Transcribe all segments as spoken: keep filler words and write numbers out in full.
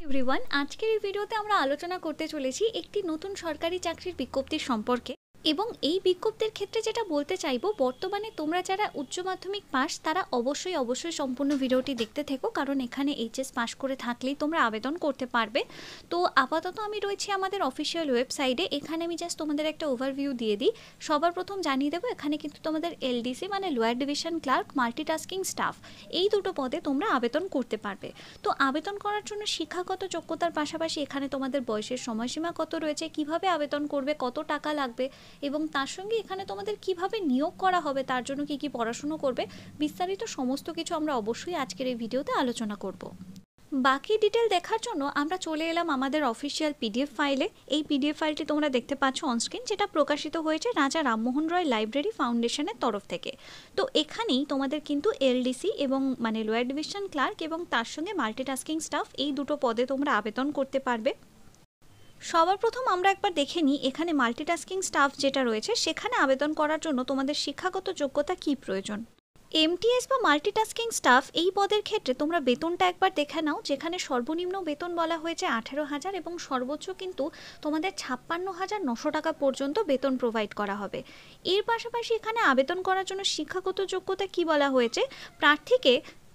Everyone, আজকের এই ভিডিওতে আমরা আলোচনা করতে চলেছি একটি নতুন সরকারি চাকরির বিজ্ঞপ্তির সম্পর্কে। এবং এই বিজ্ঞপ্তির ক্ষেত্রে যেটা বলতে চাইবো, বর্তমানে তোমরা যারা উচ্চ মাধ্যমিক পাস তারা অবশ্যই অবশ্যই সম্পূর্ণ ভিডিওটি দেখতে থেকো, কারণ এখানে এইচএস পাস করে থাকলেই তোমরা আবেদন করতে পারবে। তো আপাতত আমি রয়েছি আমাদের অফিসিয়াল ওয়েবসাইটে। এখানে আমি জাস্ট তোমাদের একটা ওভারভিউ দিয়ে দিই। সবার প্রথম জানিয়ে দেবো, এখানে কিন্তু তোমাদের এলডিসি মানে lower division clerk, multitasking staff, এই দুটো পদে তোমরা আবেদন করতে পারবে। তো আবেদন করার জন্য শিক্ষাগত যোগ্যতার পাশাপাশি এখানে তোমাদের বয়সের সময়সীমা কত রয়েছে, কিভাবে আবেদন করবে, কত টাকা লাগবে, এবং তার সঙ্গে এখানে তোমাদের কিভাবে নিয়োগ করা হবে, তার জন্য কি কি পড়াশুনো করবে, বিস্তারিত সমস্ত কিছু আমরা অবশ্যই আজকের এই ভিডিওতে আলোচনা করব। বাকি ডিটেল দেখার জন্য আমরা চলে এলাম আমাদের অফিসিয়াল পিডিএফ ফাইলে। এই পিডিএফ ফাইলটি তোমরা দেখতে পাচ্ছ অনস্ক্রিন, যেটা প্রকাশিত হয়েছে রাজা রামমোহন রয় লাইব্রেরি ফাউন্ডেশনের তরফ থেকে। তো এখানেই তোমাদের কিন্তু এলডিসি এবং মানে লোয়ার ডিভিশন ক্লার্ক এবং তার সঙ্গে মাল্টিটাস্কিং স্টাফ, এই দুটো পদে তোমরা আবেদন করতে পারবে। সবার প্রথম আমরা একবার দেখে নিই এখানে মাল্টিটাস্কিং স্টাফ যেটা রয়েছে সেখানে আবেদন করার জন্য তোমাদের শিক্ষাগত যোগ্যতা কি প্রয়োজন। এমটিএস বা মাল্টিটাস্কিং স্টাফ এই পদের ক্ষেত্রে তোমরা বেতনটা একবার দেখে নাও, যেখানে সর্বনিম্ন বেতন বলা হয়েছে আঠেরো হাজার এবং সর্বোচ্চ কিন্তু তোমাদের ছাপ্পান্ন হাজার নশো টাকা পর্যন্ত বেতন প্রোভাইড করা হবে। এর পাশাপাশি এখানে আবেদন করার জন্য শিক্ষাগত যোগ্যতা কি বলা হয়েছে, প্রার্থীকে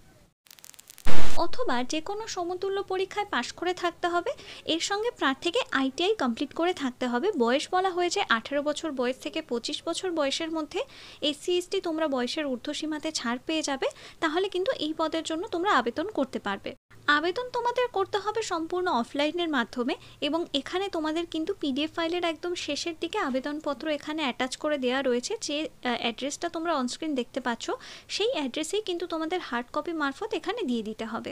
অথবা যে কোনো সমতুল্য পরীক্ষায় পাশ করে থাকতে হবে। এর সঙ্গে প্রার্থীকে আইটিআই কমপ্লিট করে থাকতে হবে। বয়স বলা হয়েছে আঠেরো বছর বয়স থেকে পঁচিশ বছর বয়সের মধ্যে। এসসি এসটি তোমরা বয়সের ঊর্ধ্বসীমাতে ছাড় পেয়ে যাবে, তাহলে কিন্তু এই পদের জন্য তোমরা আবেদন করতে পারবে। আবেদন তোমাদের করতে হবে সম্পূর্ণ অফলাইনের মাধ্যমে, এবং এখানে তোমাদের কিন্তু পিডিএফ ফাইলের একদম শেষের দিকে আবেদনপত্র এখানে অ্যাটাচ করে দেওয়া রয়েছে। যে অ্যাড্রেসটা তোমরা অনস্ক্রিন দেখতে পাচ্ছ সেই অ্যাড্রেসেই কিন্তু তোমাদের হার্ড কপি মারফত এখানে দিয়ে দিতে হবে।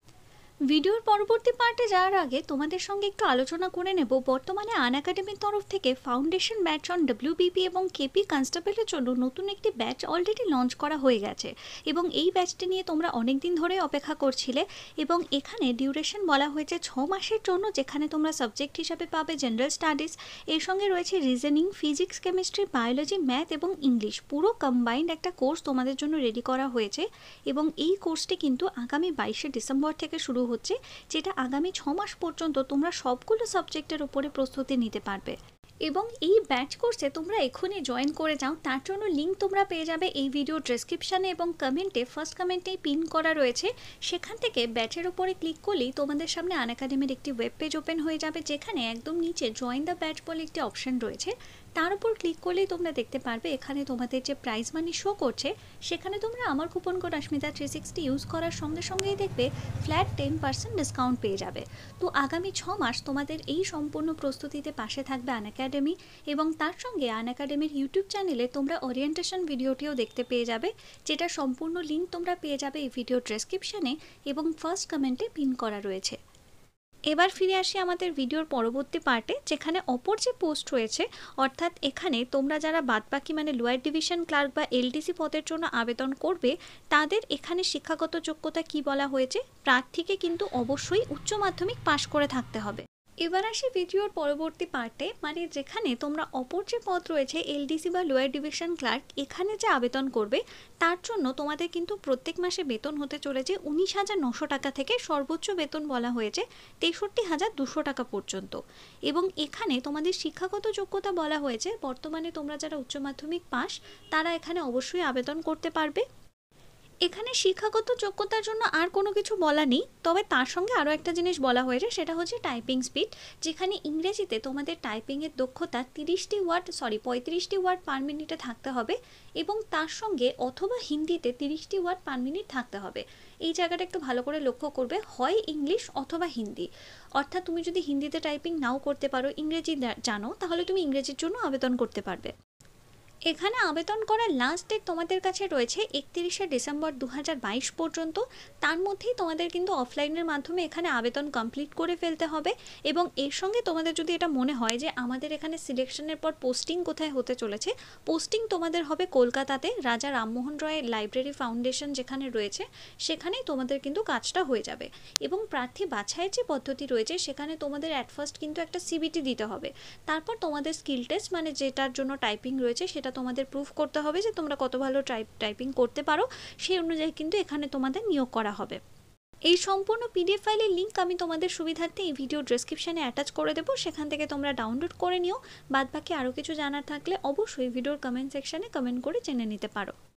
ভিডিওর পরবর্তী পার্টে যাওয়ার আগে তোমাদের সঙ্গে একটু আলোচনা করে নেব, বর্তমানে আন একাডেমির তরফ থেকে ফাউন্ডেশন ব্যাচ অন ডব্লিউবিপি এবং কেপি কনস্টেবলের জন্য নতুন একটি ব্যাচ অলরেডি লঞ্চ করা হয়ে গেছে, এবং এই ব্যাচটি নিয়ে তোমরা অনেক দিন ধরে অপেক্ষা করছিলে। এবং এখানে ডিউরেশন বলা হয়েছে ছ মাসের জন্য, যেখানে তোমরা সাবজেক্ট হিসাবে পাবে জেনারেল স্টাডিজ, এর সঙ্গে রয়েছে reasoning, physics, chemistry, biology, math এবং ইংলিশ, পুরো কম্বাইন্ড একটা কোর্স তোমাদের জন্য রেডি করা হয়েছে। এবং এই কোর্সটি কিন্তু আগামী বাইশে ডিসেম্বর থেকে শুরু হচ্ছে, যেটা আগামী ছ মাস পর্যন্ত তোমরা সবগুলো সাবজেক্টের উপরে প্রস্তুতি নিতে পারবে। এবং এই ব্যাচ কোর্সে তোমরা এখনই জয়েন করে যাও, তার জন্য লিঙ্ক তোমরা পেয়ে যাবে এই ভিডিও ডেসক্রিপশানে এবং কমেন্টে, ফার্স্ট কমেন্টেই পিন করা রয়েছে। সেখান থেকে ব্যাচের উপরে ক্লিক করলেই তোমাদের সামনে আন একাডেমির একটি ওয়েব পেজ ওপেন হয়ে যাবে, যেখানে একদম নিচে জয়েন দ্য ব্যাচ বলে একটি অপশন রয়েছে। তার উপর ক্লিক করলেই তোমরা দেখতে পারবে এখানে তোমাদের যে প্রাইস মানি শো করছে, সেখানে তোমরা আমার coupon code Asmita three sixty use করার সঙ্গে সঙ্গেই দেখবে ফ্ল্যাট টেন পার্সেন্ট ডিসকাউন্ট পেয়ে যাবে। তো আগামী ছ মাস তোমাদের এই সম্পূর্ণ প্রস্তুতিতে পাশে থাকবে আন একাডেমি, এবং তার সঙ্গে আন একাডেমির ইউটিউব চ্যানেলে তোমরা ওরিয়েন্টেশন ভিডিওটিও দেখতে পেয়ে যাবে, যেটা সম্পূর্ণ লিঙ্ক তোমরা পেয়ে যাবে এই ভিডিও ডেসক্রিপশানে এবং ফার্স্ট কমেন্টে পিন করা রয়েছে। এবার ফিরে আসি আমাদের ভিডিওর পরবর্তী পার্টে, যেখানে অপর যে পোস্ট রয়েছে, অর্থাৎ এখানে তোমরা যারা বাদবাকি মানে লোয়ার ডিভিশন ক্লার্ক বা এলডিসি পদের জন্য আবেদন করবে, তাদের এখানে শিক্ষাগত যোগ্যতা কি বলা হয়েছে, প্রার্থীকে কিন্তু অবশ্যই উচ্চ মাধ্যমিক পাশ করে থাকতে হবে। এবার আসি ভিডিওর পরবর্তী পার্টে, মানে যেখানে তোমরা অপর যে পদ রয়েছে এলডিসি বা লোয়ার ডিভিশন ক্লার্ক, এখানে যে আবেদন করবে তার জন্য তোমাদের কিন্তু প্রত্যেক মাসে বেতন হতে চলেছে উনিশ হাজার নশো টাকা থেকে সর্বোচ্চ বেতন বলা হয়েছে তেষট্টি হাজার দুশো টাকা পর্যন্ত। এবং এখানে তোমাদের শিক্ষাগত যোগ্যতা বলা হয়েছে, বর্তমানে তোমরা যারা উচ্চ মাধ্যমিক পাস তারা এখানে অবশ্যই আবেদন করতে পারবে। এখানে শিক্ষাগত যোগ্যতার জন্য আর কোনো কিছু বলা নেই, তবে তার সঙ্গে আরও একটা জিনিস বলা হয়েছে, সেটা হচ্ছে টাইপিং স্পিড, যেখানে ইংরেজিতে তোমাদের টাইপিংয়ের দক্ষতা তিরিশটি ওয়ার্ড সরি পঁয়ত্রিশটি ওয়ার্ড পার মিনিটে থাকতে হবে, এবং তার সঙ্গে অথবা হিন্দিতে তিরিশটি ওয়ার্ড পার মিনিট থাকতে হবে। এই জায়গাটা একটু ভালো করে লক্ষ্য করবে, হয় ইংলিশ অথবা হিন্দি। অর্থাৎ তুমি যদি হিন্দিতে টাইপিং নাও করতে পারো, ইংরেজি জানো, তাহলে তুমি ইংরেজির জন্য আবেদন করতে পারবে। এখানে আবেদন করার লাস্ট ডেট তোমাদের কাছে রয়েছে একত্রিশে ডিসেম্বর দু হাজার বাইশ পর্যন্ত। তার মধ্যেই তোমাদের কিন্তু অফলাইনের মাধ্যমে এখানে আবেদন কমপ্লিট করে ফেলতে হবে। এবং এর সঙ্গে তোমাদের যদি এটা মনে হয় যে আমাদের এখানে সিলেকশনের পর পোস্টিং কোথায় হতে চলেছে, পোস্টিং তোমাদের হবে কলকাতাতে রাজা রামমোহন রয় লাইব্রেরি ফাউন্ডেশন যেখানে রয়েছে, সেখানেই তোমাদের কিন্তু কাজটা হয়ে যাবে। এবং প্রার্থী বাছাইয়ের যে পদ্ধতি রয়েছে, সেখানে তোমাদের অ্যাট ফার্স্ট কিন্তু একটা সিবিটি দিতে হবে, তারপর তোমাদের স্কিল টেস্ট মানে যেটার জন্য টাইপিং রয়েছে সেটা তোমাদের প্রুফ করতে হবে যে তোমরা কত ভালো টাইপ টাইপিং করতে পারো, সেই অনুযায়ী কিন্তু এখানে তোমাদের নিয়োগ করা হবে। এই সম্পূর্ণ পিডিএফ ফাইলের লিঙ্ক আমি তোমাদের সুবিধার্থে এই ভিডিও ডেসক্রিপশানে অ্যাটাচ করে দেবো, সেখান থেকে তোমরা ডাউনলোড করে নিও। বাদবাকি আরও কিছু জানার থাকলে অবশ্যই ভিডিওর কমেন্ট সেকশানে কমেন্ট করে জেনে নিতে পারো।